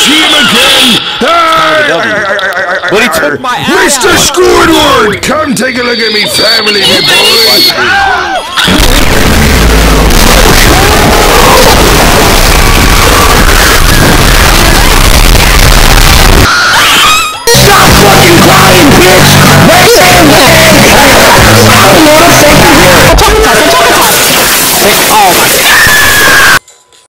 team again! But he took my eye Mr. out. Squidward! Come take a look at me family, me boy!